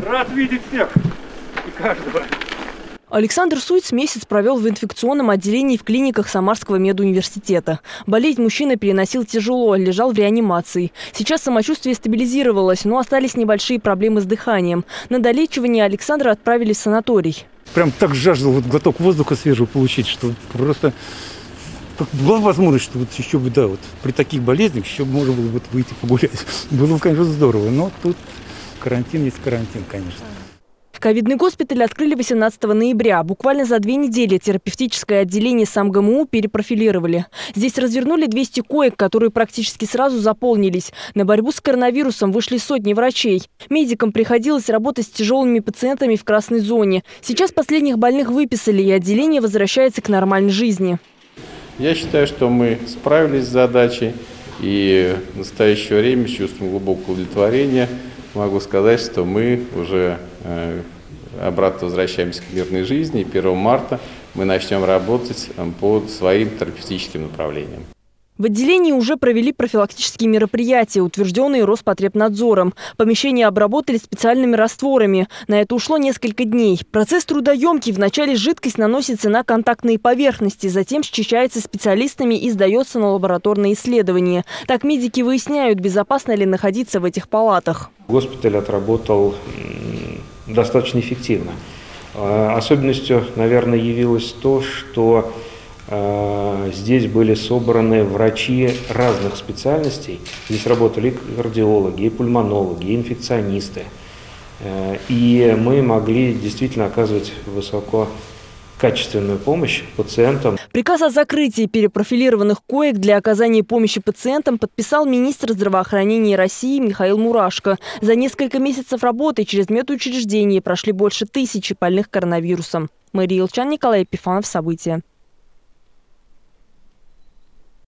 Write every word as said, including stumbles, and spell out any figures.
Рад видеть всех и каждого. Александр Суйц месяц провел в инфекционном отделении в клиниках Самарского медуниверситета. Болезнь мужчина переносил тяжело, лежал в реанимации. Сейчас самочувствие стабилизировалось, но остались небольшие проблемы с дыханием. На долечивание Александра отправили в санаторий. Прям так жаждал вот глоток воздуха свежего получить, что просто была возможность, что вот еще бы, да, вот при таких болезнях еще можно было бы выйти погулять. Было бы, конечно, здорово, но тут карантин есть карантин, конечно. Ковидный госпиталь открыли восемнадцатого ноября. Буквально за две недели терапевтическое отделение СамГМУ перепрофилировали. Здесь развернули двести коек, которые практически сразу заполнились. На борьбу с коронавирусом вышли сотни врачей. Медикам приходилось работать с тяжелыми пациентами в красной зоне. Сейчас последних больных выписали, и отделение возвращается к нормальной жизни. Я считаю, что мы справились с задачей, и в настоящее время с чувством глубокого удовлетворения могу сказать, что мы уже э, обратно возвращаемся к мирной жизни, и первого марта мы начнем работать по своим терапевтическим направлениям. В отделении уже провели профилактические мероприятия, утвержденные Роспотребнадзором. Помещение обработали специальными растворами. На это ушло несколько дней. Процесс трудоемкий. Вначале жидкость наносится на контактные поверхности, затем счищается специалистами и сдается на лабораторные исследования. Так медики выясняют, безопасно ли находиться в этих палатах. Госпиталь отработал достаточно эффективно. Особенностью, наверное, явилось то, что здесь были собраны врачи разных специальностей. Здесь работали и кардиологи, и пульмонологи, и инфекционисты. И мы могли действительно оказывать высококачественную помощь пациентам. Приказ о закрытии перепрофилированных коек для оказания помощи пациентам подписал министр здравоохранения России Михаил Мурашко. За несколько месяцев работы через медучреждение прошли больше тысячи больных коронавирусом. Мария Илчан, Николай Епифанов. События.